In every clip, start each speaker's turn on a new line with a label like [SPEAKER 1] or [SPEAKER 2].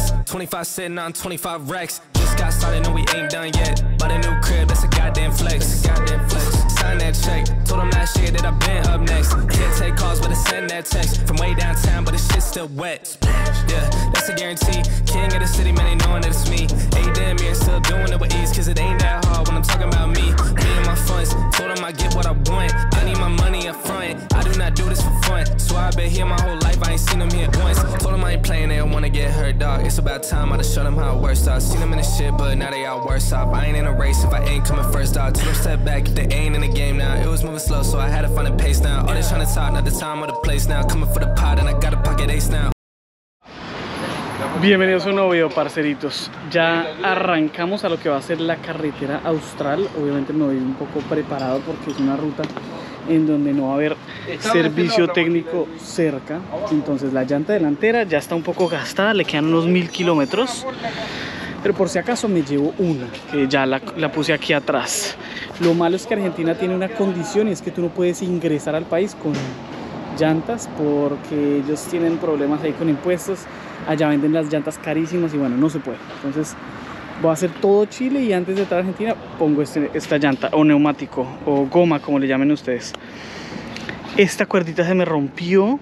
[SPEAKER 1] best. 25 sitting on 25 racks. Just got started, no, we ain't done yet. But a new crib, that's a goddamn flex. Sign that check. Told them last year that I've been up next. Can't take calls, but I send that text from way downtown, but the shit's still wet. Yeah, that's a guarantee. King of the city, man, they knowing that it's me. Hey, damn, you're still doing it with ease, cause it ain't that hard when I'm talking about me. Me and my funds. Told them I get what I want. I need my money up front. I do not do this for fun. So I've been here my whole life, I ain't seen them here once. Told them I ain't playing, they don't wanna get hurt, dog. It's about time I just show them how it works, dog. Seen them in the shit, but now they all worse off. I ain't in a race if I ain't coming first, dog. Took them step back if they ain't in the game now. It was moving slow, so I had to find a pace now. All they trying to talk, not the time or the place now. Coming for the pot and I got a pocket ace now.
[SPEAKER 2] Bienvenidos a un nuevo video, parceritos. Ya arrancamos a lo que va a ser la carretera austral. Obviamente me voy un poco preparado porque es una ruta en donde no va a haber servicio técnico cerca. Entonces la llanta delantera ya está un poco gastada, le quedan unos 1000 kilómetros. Pero por si acaso me llevo una, que ya la puse aquí atrás. Lo malo es que Argentina tiene una condición y es que tú no puedes ingresar al país con llantas porque ellos tienen problemas ahí con impuestos. Allá venden las llantas carísimas y bueno, no se puede. Entonces voy a hacer todo Chile y antes de entrar a Argentina pongo esta llanta o neumático o goma, como le llamen ustedes. Esta cuerdita se me rompió,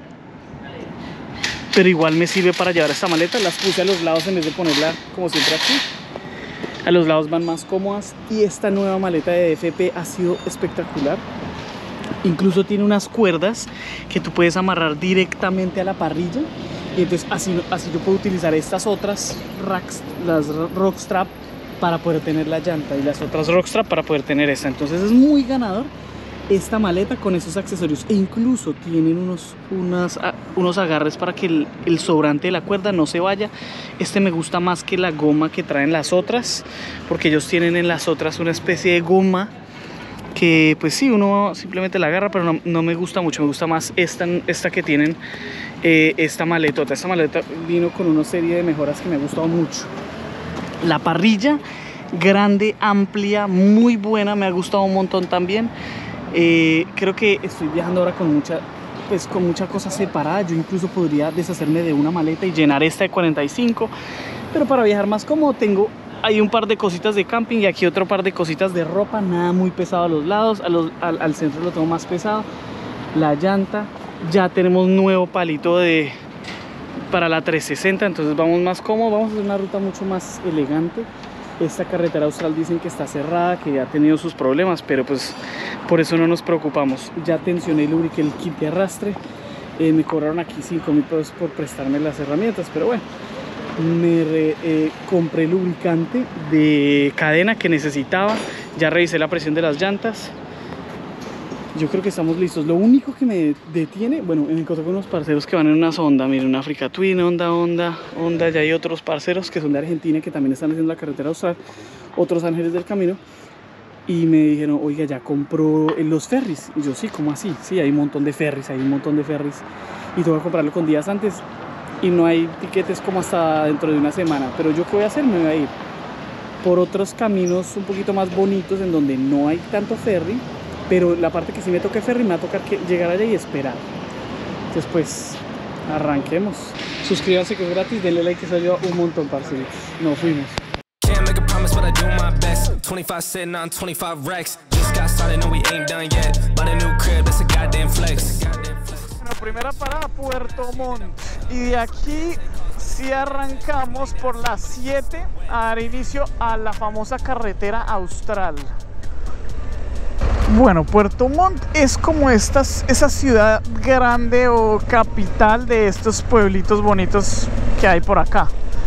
[SPEAKER 2] pero igual me sirve para llevar esta maleta. Las puse a los lados en vez de ponerla como siempre aquí. A los lados van más cómodas y esta nueva maleta de DFP ha sido espectacular. Incluso tiene unas cuerdas que tú puedes amarrar directamente a la parrilla. Y entonces así yo puedo utilizar estas otras racks, las Rockstrap, para poder tener la llanta y las otras Rockstrap para poder tener esta. Entonces es muy ganador esta maleta con esos accesorios. E incluso tienen unos agarres para que el sobrante de la cuerda no se vaya. Este me gusta más que la goma que traen las otras, porque ellos tienen en las otras una especie de goma que pues sí, uno simplemente la agarra, pero no me gusta mucho. Me gusta más esta que tienen, esta maletota. Esta maleta vino con una serie de mejoras que me ha gustado mucho. La parrilla grande, amplia, muy buena, me ha gustado un montón también. Creo que estoy viajando ahora con mucha cosa separada. Yo incluso podría deshacerme de una maleta y llenar esta de 45, pero para viajar más cómodo tengo hay un par de cositas de camping y aquí otro par de cositas de ropa. Nada muy pesado a los lados, al centro lo tengo más pesado. La llanta, ya tenemos nuevo palito para la 360, entonces vamos más cómodo. Vamos a hacer una ruta mucho más elegante. Esta carretera austral dicen que está cerrada, que ya ha tenido sus problemas, pero pues por eso no nos preocupamos. Ya tensioné y lubriqué el kit de arrastre. Me cobraron aquí 5.000 pesos por prestarme las herramientas, pero bueno. Compré lubricante de cadena que necesitaba. Ya revisé la presión de las llantas. Yo creo que estamos listos. Lo único que me detiene, bueno, me encontré con unos parceros que van en unas Honda. Miren, una Africa Twin, Honda. Ya hay otros parceros que son de Argentina que también están haciendo la carretera austral, otros ángeles del camino. Y me dijeron, oiga, ya compró los ferries. Y yo, sí, ¿cómo así? Sí, hay un montón de ferries, y tengo que comprarlo con días antes. Y no hay tiquetes como hasta dentro de una semana. Pero yo, ¿qué voy a hacer? Me voy a ir por otros caminos un poquito más bonitos en donde no hay tanto ferry, pero la parte que sí me toque ferry me va a tocar llegar allá y esperar. Entonces pues arranquemos. Suscríbanse que es gratis, denle like que se ayuda un montón, parceros. Nos fuimos.
[SPEAKER 1] 25 sitting on 25 racks. Just got started, no, we ain't done yet. But a new crib, that's a goddamn flex.
[SPEAKER 3] Bueno, primera parada, Puerto Montt. Y de aquí sí arrancamos por las 7 a dar inicio a la famosa carretera austral. Bueno, Puerto Montt es como esa ciudad grande o capital de estos pueblitos bonitos que hay por acá.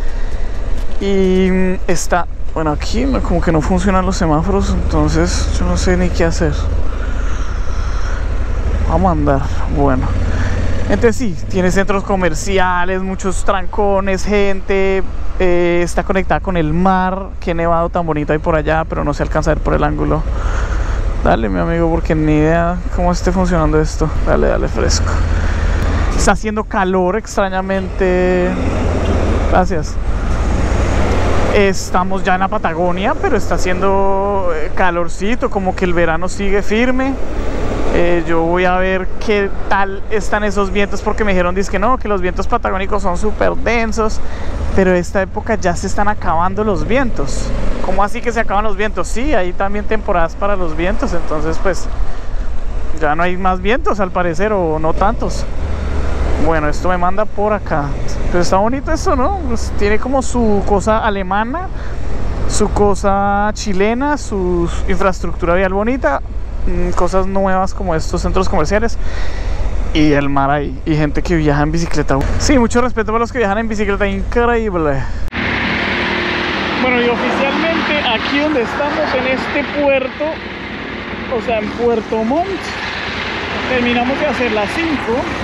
[SPEAKER 3] Y está, bueno, aquí como que no funcionan los semáforos, entonces yo no sé ni qué hacer. Vamos a andar, bueno. Entonces sí, tiene centros comerciales, muchos trancones, gente, está conectada con el mar. Qué nevado tan bonito hay por allá, pero no se alcanza a ver por el ángulo. Dale, mi amigo, porque ni idea cómo esté funcionando esto. Dale, fresco. Está haciendo calor extrañamente. Gracias. Estamos ya en la Patagonia, pero está haciendo calorcito, como que el verano sigue firme. Yo voy a ver qué tal están esos vientos, porque me dijeron que no, que los vientos patagónicos son súper densos, pero esta época ya se están acabando los vientos. ¿Cómo así que se acaban los vientos? Sí, hay también temporadas para los vientos, entonces pues ya no hay más vientos al parecer, o no tantos. Bueno, esto me manda por acá, pero está bonito esto, ¿no? Pues tiene como su cosa alemana, su cosa chilena, su infraestructura vial bonita, cosas nuevas como estos centros comerciales y el mar ahí, y gente que viaja en bicicleta. Sí, mucho respeto para los que viajan en bicicleta, increíble. Bueno, y oficialmente aquí donde estamos, en este puerto, o sea en Puerto Montt, terminamos de hacer la 5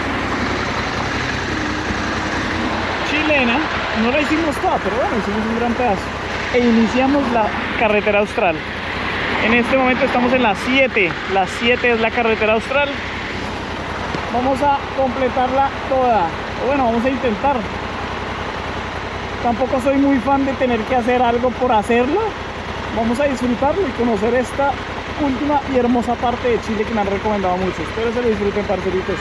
[SPEAKER 3] chilena. No la hicimos toda, pero bueno, hicimos un gran pedazo e iniciamos la carretera austral. En este momento estamos en la 7. La 7 es la carretera austral. Vamos a completarla toda. Bueno, vamos a intentar. Tampoco soy muy fan de tener que hacer algo por hacerlo. Vamos a disfrutarlo y conocer esta última y hermosa parte de Chile que me han recomendado mucho. Espero se lo disfruten, parceritos.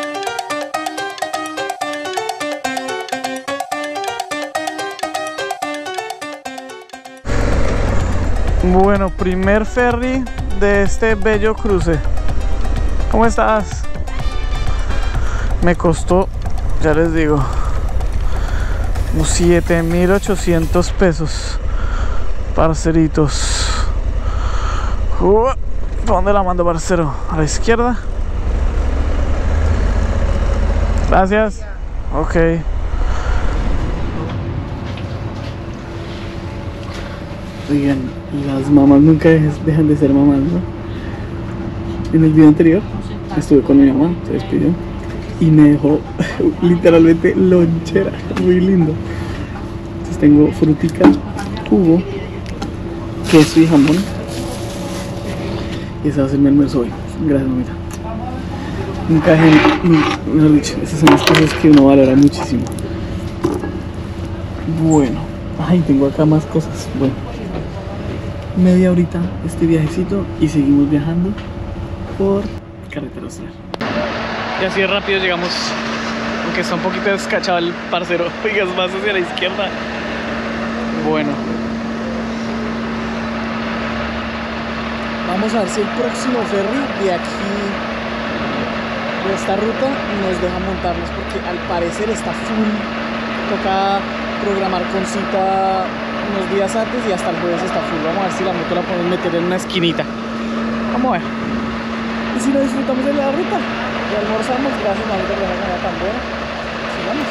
[SPEAKER 3] Bueno, primer ferry de este bello cruce. ¿Cómo estás? Me costó, ya les digo, unos 7.800 pesos, parceritos. ¿Para dónde la mando, parcero? ¿A la izquierda? Gracias. Ok.
[SPEAKER 2] Oigan, las mamás nunca dejan de ser mamás, ¿no? En el video anterior estuve con mi mamá, se despidió y me dejó literalmente lonchera, muy lindo. Entonces tengo frutica, jugo, queso y jamón, y ese va a ser mi almuerzo hoy. Gracias, mamita. Nunca dejen, mejor dicho, esas son las cosas que uno valora muchísimo. Bueno, ay, tengo acá más cosas. Bueno, media horita este viajecito y seguimos viajando por carretera austral. Y así de rápido llegamos, aunque está un poquito descachado el parcero. Oigas, más hacia la izquierda. Bueno, vamos a ver si el próximo ferry de aquí, de esta ruta, nos deja montarnos, porque al parecer está full. Toca programar con cita unos días antes y hasta el jueves está full. Vamos a ver si la moto la podemos meter en una esquinita. Vamos a ver. Y si no disfrutamos de la ruta y almorzamos, gracias mamita por la comida tan buena. Sigamos.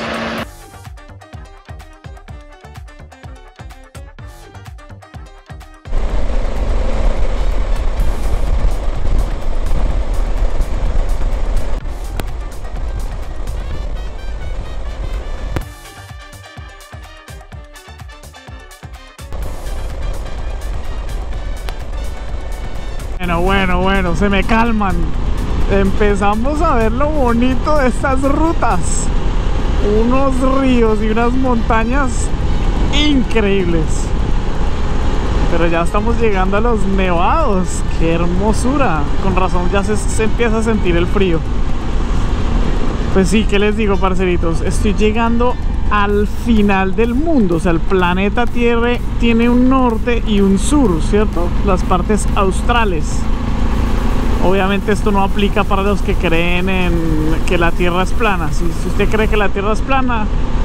[SPEAKER 3] Bueno, se me calman. Empezamos a ver lo bonito de estas rutas. Unos ríos y unas montañas increíbles. Pero ya estamos llegando a los nevados. ¡Qué hermosura! Con razón ya se empieza a sentir el frío. Pues sí, ¿qué les digo, parceritos? Estoy llegando al final del mundo. O sea, el planeta Tierra tiene un norte y un sur, ¿cierto? Las partes australes. Obviamente esto no aplica para los que creen en que la Tierra es plana. Si usted cree que la Tierra es plana,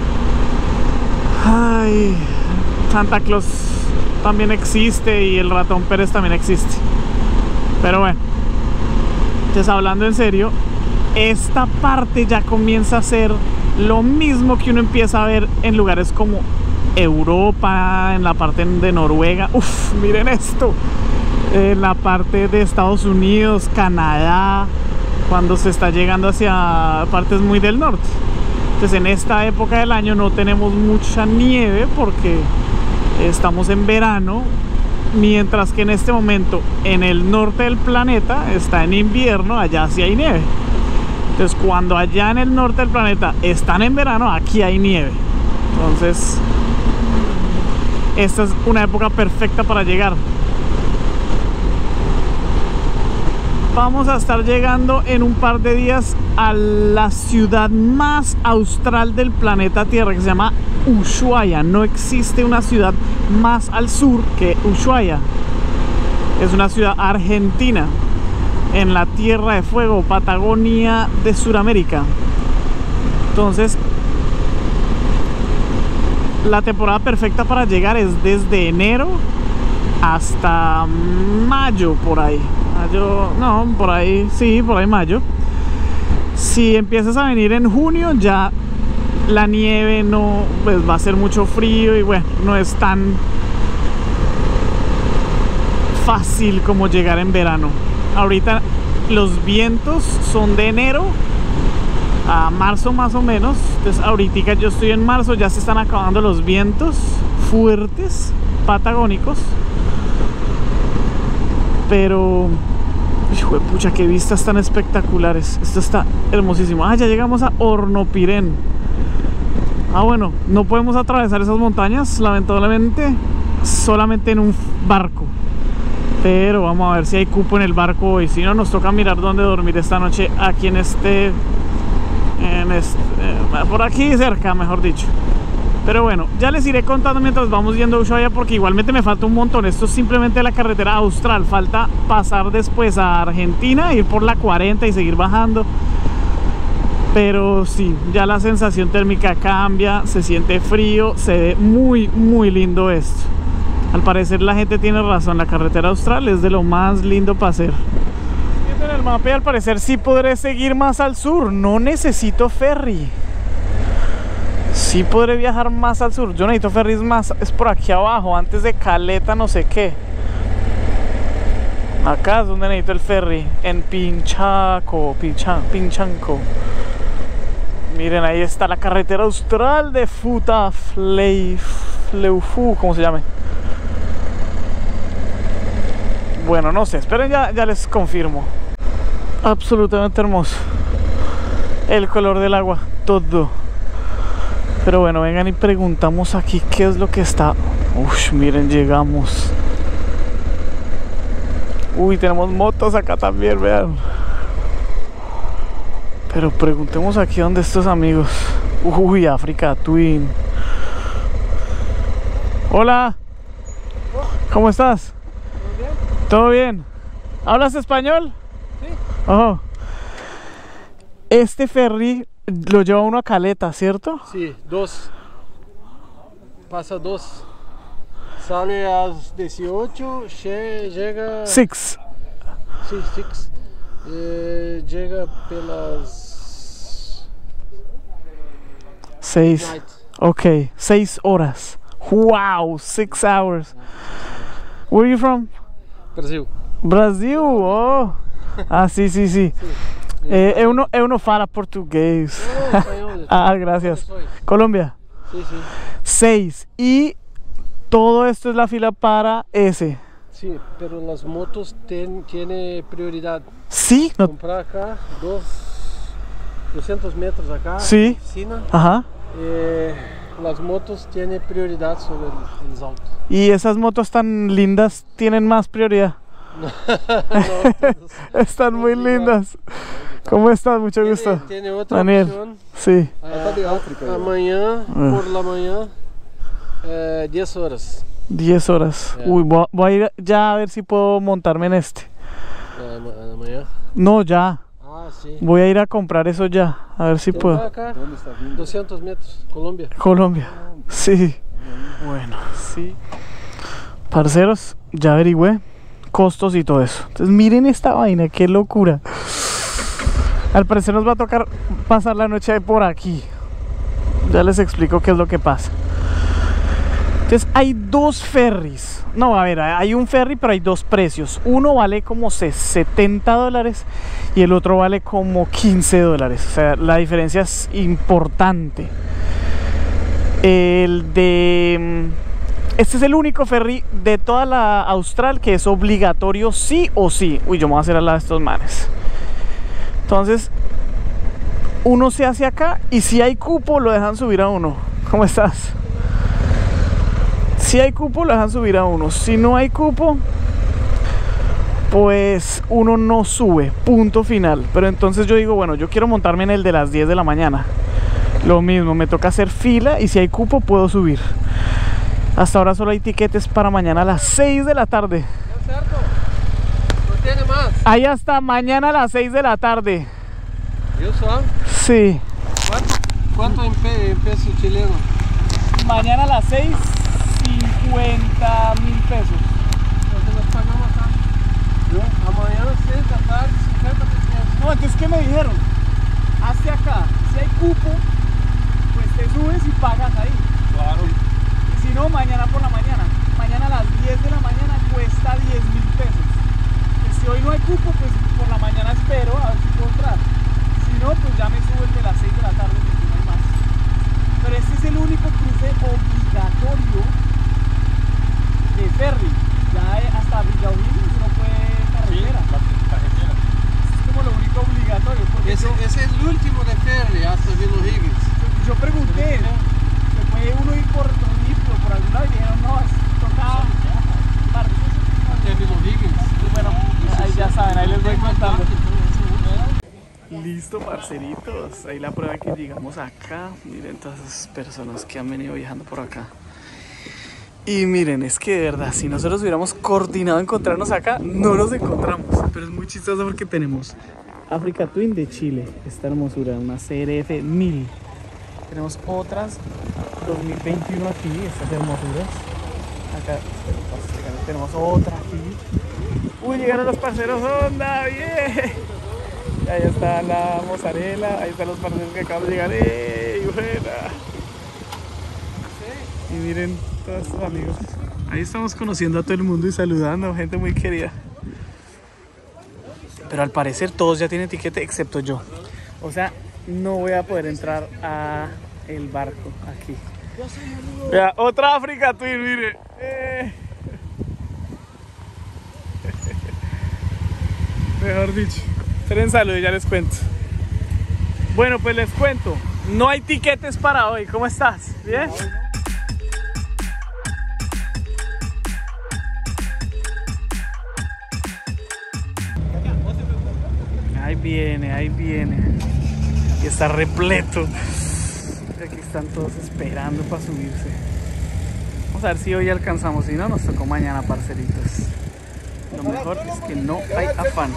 [SPEAKER 3] ay, Santa Claus también existe y el ratón Pérez también existe. Pero bueno, entonces hablando en serio, esta parte ya comienza a ser lo mismo que uno empieza a ver en lugares como Europa, en la parte de Noruega. Uf, miren esto. En la parte de Estados Unidos, Canadá, cuando se está llegando hacia partes muy del norte. Entonces en esta época del año no tenemos mucha nieve porque estamos en verano, mientras que en este momento en el norte del planeta está en invierno, allá sí hay nieve. Entonces cuando allá en el norte del planeta están en verano, aquí hay nieve. Entonces esta es una época perfecta para llegar. Vamos a estar llegando en un par de días a la ciudad más austral del planeta Tierra, que se llama Ushuaia. No existe una ciudad más al sur que Ushuaia. Es una ciudad argentina, en la Tierra de Fuego, Patagonia de Sudamérica. Entonces, la temporada perfecta para llegar es desde enero hasta mayo, por ahí. Mayo, no, por ahí, sí, por ahí mayo. Si empiezas a venir en junio, ya la nieve no, pues va a ser mucho frío y bueno, no es tan fácil como llegar en verano. Ahorita los vientos son de enero a marzo más o menos. Entonces ahorita yo estoy en marzo, ya se están acabando los vientos fuertes patagónicos. Pero hijo de pucha, qué vistas tan espectaculares. Esto está hermosísimo. Ah, ya llegamos a Hornopirén. Ah, bueno, no podemos atravesar esas montañas, lamentablemente, solamente en un barco. Pero vamos a ver si hay cupo en el barco hoy. Si no, nos toca mirar dónde dormir esta noche. Aquí por aquí cerca, mejor dicho. Pero bueno, ya les iré contando mientras vamos yendo a Ushuaia, porque igualmente me falta un montón. Esto es simplemente la carretera austral. Falta pasar después a Argentina, ir por la 40 y seguir bajando. Pero sí, ya la sensación térmica cambia, se siente frío, se ve muy, muy lindo esto. Al parecer la gente tiene razón, la carretera austral es de lo más lindo para hacer. Viendo en el mapa y al parecer sí podré seguir más al sur, no necesito ferry. Sí podré viajar más al sur, yo necesito ferries más, es por aquí abajo, antes de Caleta no sé qué. Acá es donde necesito el ferry, en Pinchanco. Miren, ahí está la carretera austral de Futaleufú, ¿cómo se llama? Bueno, no sé, esperen, ya les confirmo. Absolutamente hermoso. El color del agua, todo. Pero bueno, vengan y preguntamos aquí qué es lo que está. Uy, miren, llegamos. Uy, tenemos motos acá también, vean. Pero preguntemos aquí dónde estos amigos. Uy, África Twin. Hola. ¿Cómo estás?
[SPEAKER 4] ¿Todo bien?
[SPEAKER 3] ¿Todo bien? ¿Hablas español?
[SPEAKER 4] Sí.
[SPEAKER 3] Oh. Este ferry lo lleva uno a Caleta, ¿cierto?
[SPEAKER 4] Sí, 2. Pasa 2. Sale a las 18, llega...
[SPEAKER 3] 6.
[SPEAKER 4] Sí, 6. Llega pelas...
[SPEAKER 3] 6.
[SPEAKER 4] night.
[SPEAKER 3] Ok, 6 horas. Wow, 6 hours. Where are you from?
[SPEAKER 4] Brasil.
[SPEAKER 3] Brasil, oh. Ah, sí. Eu não falo português.
[SPEAKER 4] No, español.
[SPEAKER 3] Ah, gracias.
[SPEAKER 4] ¿Dónde sois?
[SPEAKER 3] Colombia.
[SPEAKER 4] Sí.
[SPEAKER 3] 6. Y todo esto es la fila para ese.
[SPEAKER 4] Sí, pero las motos tiene prioridad.
[SPEAKER 3] Sí, no.
[SPEAKER 4] Comprar acá, 200 metros acá.
[SPEAKER 3] Sí.
[SPEAKER 4] Oficina.
[SPEAKER 3] Ajá.
[SPEAKER 4] Las motos tienen prioridad sobre los autos.
[SPEAKER 3] Y esas motos tan lindas tienen más prioridad.
[SPEAKER 4] No,
[SPEAKER 3] Están muy lindas. ¿Cómo estás? Mucho gusto.
[SPEAKER 4] Tiene otra
[SPEAKER 3] Daniel.
[SPEAKER 4] opción.
[SPEAKER 3] Sí.
[SPEAKER 4] Amanhã, por la mañana, 10 horas.
[SPEAKER 3] 10 horas. Uy, voy a ir ya a ver si puedo montarme en este.
[SPEAKER 4] Amanhã.
[SPEAKER 3] No, ya.
[SPEAKER 4] Ah, sí.
[SPEAKER 3] Voy a ir a comprar eso ya. A ver si puedo.
[SPEAKER 4] Acá, 200 metros, Colombia.
[SPEAKER 3] Colombia. Sí. Bueno, sí. Parceros, ya averigüé costos y todo eso. Entonces miren esta vaina, qué locura. Al parecer nos va a tocar pasar la noche por aquí. Ya les explico qué es lo que pasa. Entonces hay dos ferries. No, a ver, hay un ferry, pero hay dos precios. Uno vale como $70 y el otro vale como $15. O sea, la diferencia es importante. Este es el único ferry de toda la Austral que es obligatorio sí o sí. Uy, yo me voy a hacer al lado de estos manes. Entonces, uno se hace acá y si hay cupo lo dejan subir a uno. ¿Cómo estás? Si hay cupo lo dejan subir a uno. Si no hay cupo, pues uno no sube, punto final. Pero entonces yo digo, bueno, yo quiero montarme en el de las 10 de la mañana. Lo mismo, me toca hacer fila y si hay cupo puedo subir. Hasta ahora solo hay tiquetes para mañana a las 6 de la tarde.
[SPEAKER 4] ¿Es cierto? ¿No tiene más?
[SPEAKER 3] Hay hasta mañana a las 6 de la tarde.
[SPEAKER 4] ¿Y eso?
[SPEAKER 3] Sí.
[SPEAKER 4] ¿Cuánto en peso chileno?
[SPEAKER 3] Mañana a las 6, 50.000 pesos.
[SPEAKER 4] Entonces nos pagamos acá. A mañana 6 de la tarde, 50 pesos.
[SPEAKER 3] No, entonces ¿qué me dijeron? Hazte acá, si hay cupo, pues te subes y pagas ahí.
[SPEAKER 4] Claro.
[SPEAKER 3] Y si no, mañana por la mañana. Mañana a las 10 de la mañana cuesta 10.000 pesos. Y si hoy no hay cupo, pues por la mañana espero a ver si puedo entrar. Si no, pues ya me subo el de las 6 de la tarde porque no hay más. Pero este es el único cruce obligatorio de ferry. Ya hasta Villa O'Higgins uno puede carretera. Es como lo único obligatorio. Porque
[SPEAKER 4] Ese es el último de ferry hasta Villa O'Higgins.
[SPEAKER 3] yo pregunté, ¿se puede uno ir por Tornillo, por algún lado? Y dijeron, no, es toca
[SPEAKER 4] Hasta Villa O'Higgins.
[SPEAKER 3] Bueno, ahí ya saben, ahí les voy contando. Listo, parceritos. Ahí la prueba que llegamos acá. Miren todas esas personas que han venido viajando por acá. Y miren, es que de verdad, si nosotros hubiéramos coordinado encontrarnos acá, no nos encontramos. Pero es muy chistoso porque tenemos Africa Twin de Chile, esta hermosura, una CRF 1000. Tenemos otras 2021 aquí, estas hermosuras. Acá, tenemos otra aquí. Uy, llegaron los parceros Honda, bien. Ahí está la mozzarella, ahí están los parceros que acaban de llegar. ¡Ey, buena! Y miren todos estos amigos. Ahí estamos conociendo a todo el mundo y saludando, gente muy querida. Pero al parecer todos ya tienen etiquete excepto yo. O sea, no voy a poder entrar a el barco aquí. Vea, otra Africa Twin, mire. Mejor dicho. Esperen salud y ya les cuento. Bueno, pues les cuento. No hay tiquetes para hoy. ¿Cómo estás? ¿Bien? Ahí viene, ahí viene. Y está repleto. Aquí están todos esperando para subirse. Vamos a ver si hoy alcanzamos. Si no, nos tocó mañana, parceritos. Lo mejor es que no hay afán.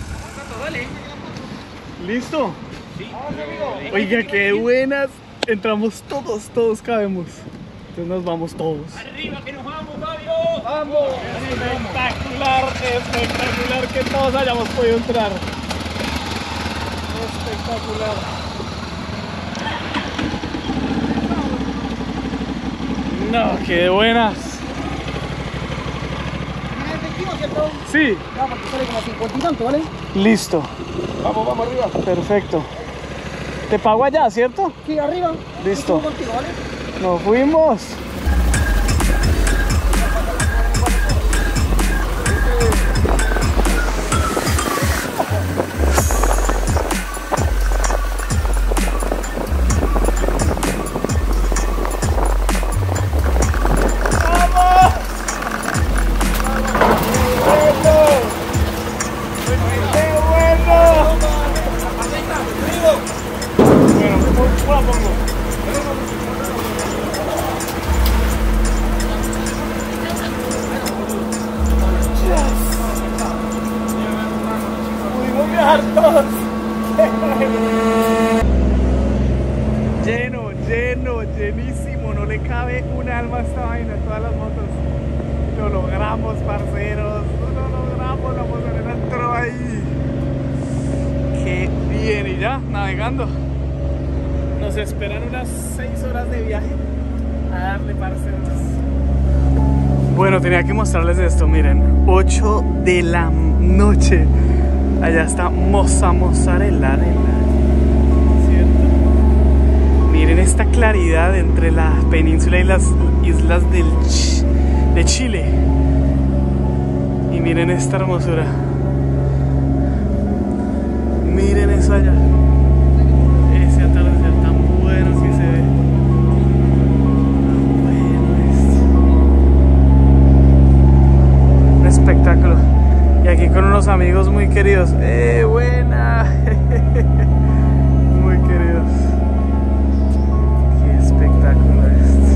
[SPEAKER 3] ¿Listo? Sí. Oiga, qué buenas. Entramos todos cabemos. Entonces nos vamos todos.
[SPEAKER 1] ¡Arriba, que nos vamos, Fabio!
[SPEAKER 3] ¡Vamos! Espectacular que todos hayamos podido entrar. Espectacular. No, qué buenas. Sí.
[SPEAKER 2] Vamos, que sale como 50 y tanto, ¿vale?
[SPEAKER 3] Listo.
[SPEAKER 4] Vamos arriba.
[SPEAKER 3] Perfecto. Te pago allá, ¿cierto?
[SPEAKER 2] Sí, arriba.
[SPEAKER 3] Listo.
[SPEAKER 2] Estuvo contigo, ¿vale?
[SPEAKER 3] Nos fuimos. Llenísimo, no le cabe un alma a esta vaina, todas las motos. Lo logramos, parceros, lo logramos, la mozzarella entró ahí. Qué bien, y ya, navegando. Nos esperan unas 6 horas de viaje. A darle, parceros. Bueno, tenía que mostrarles esto, miren, 8 de la noche. Allá está mozzarella. Miren esta claridad entre la península y las islas de Chile. Y miren esta hermosura. Miren eso allá. Ese atardecer tan bueno si se ve. Bueno, un espectáculo. Y aquí con amigos muy queridos. Buena. Muy queridos. Qué espectáculo este.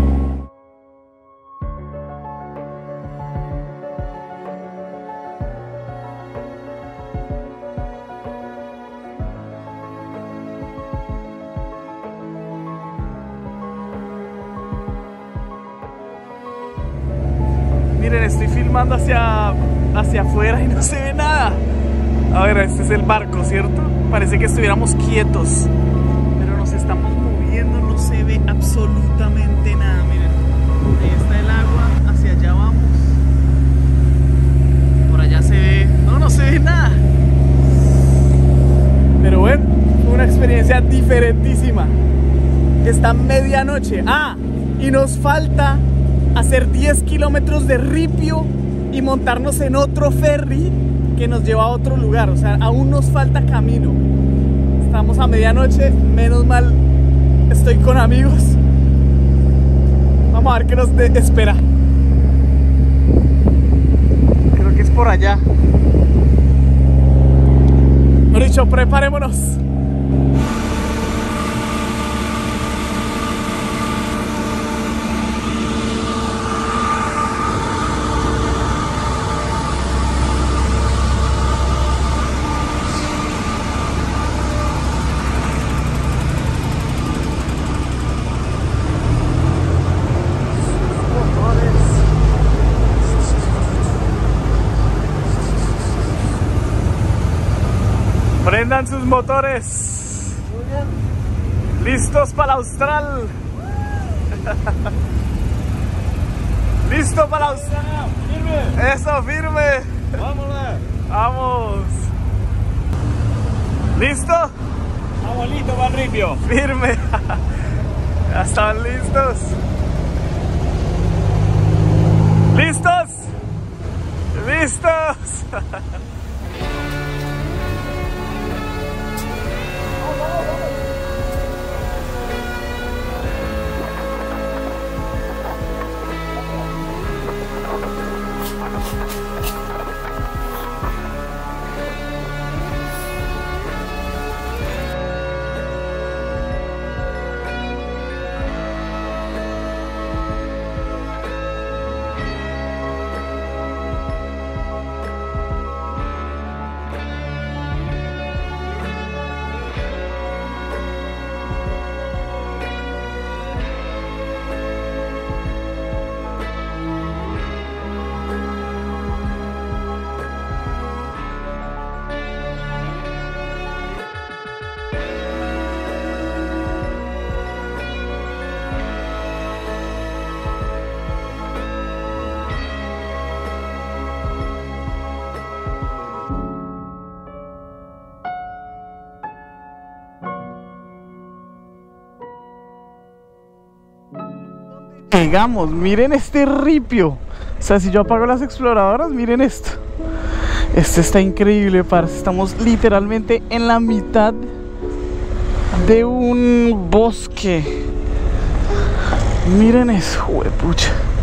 [SPEAKER 3] Miren, estoy filmando hacia afuera y no se ve nada. A ver, este es el barco, ¿cierto? Parece que estuviéramos quietos, pero nos estamos moviendo, no se ve absolutamente nada. Miren, ahí está el agua, hacia allá vamos. Por allá se ve, no se ve nada. Pero bueno, fue una experiencia diferentísima. Está medianoche. Y nos falta hacer 10 kilómetros de ripio y montarnos en otro ferry que nos lleva a otro lugar. O sea, aún nos falta camino. Estamos a medianoche, menos mal estoy con amigos. Vamos a ver qué nos espera. Creo que es por allá. Mejor dicho, preparémonos. Prendan sus motores. Listos para Austral. Listo para Austral. Firme. Eso, firme.
[SPEAKER 4] Vámonos.
[SPEAKER 3] Vamos. ¿Listo?
[SPEAKER 4] Estamos listos para el ripio.
[SPEAKER 3] Firme. Ya están listos. ¿Listos? ¡Listos! Llegamos, miren este ripio. O sea, si yo apago las exploradoras, miren esto. Este está increíble, parce. Estamos literalmente en la mitad de un bosque. Miren eso, huepucha.